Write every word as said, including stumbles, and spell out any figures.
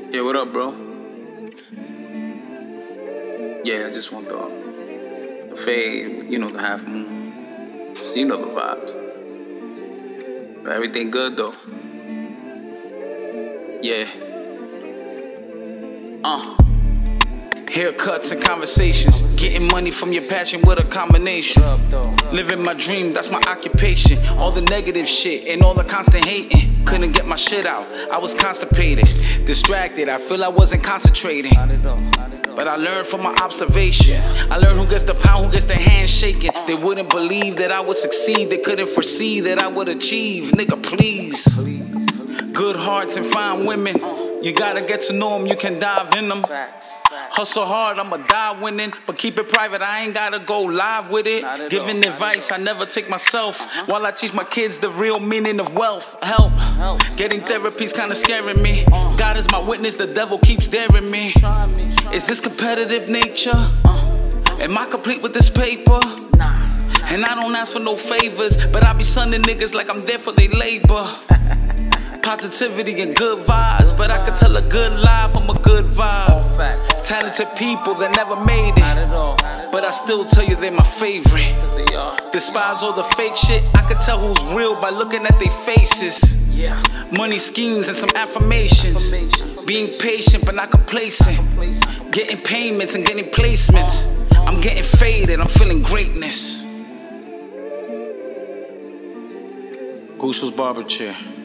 Yeah, what up, bro? Yeah, I just want the, the fade, you know, the half moon. So you know the vibes. But everything good, though. Yeah. Uh. Haircuts and conversations, getting money from your passion with a combination. Living my dream, that's my occupation. All the negative shit and all the constant hating. Couldn't get my shit out, I was constipated, distracted, I feel I wasn't concentrating. But I learned from my observations. I learned who gets the pound, who gets the hand shaking. They wouldn't believe that I would succeed, they couldn't foresee that I would achieve. Nigga, please. Good hearts and fine women, you gotta get to know them, you can dive in them. Hustle hard, I'ma die winning, but keep it private, I ain't gotta go live with it. Giving advice, I never take myself, while I teach my kids the real meaning of wealth. Help, getting therapy's kinda scaring me. God is my witness, the devil keeps daring me. Is this competitive nature? Am I complete with this paper? And I don't ask for no favors, but I be sunning niggas like I'm there for their labor. Positivity and good vibes, but I can tell a good lie from a good vibe. Talented people that never made it, but I still tell you they're my favorite. Despise all the fake shit, I can tell who's real by looking at their faces. Money schemes and some affirmations, being patient but not complacent, getting payments and getting placements. I'm getting faded, I'm feeling greatness. Gusho's Barberchair.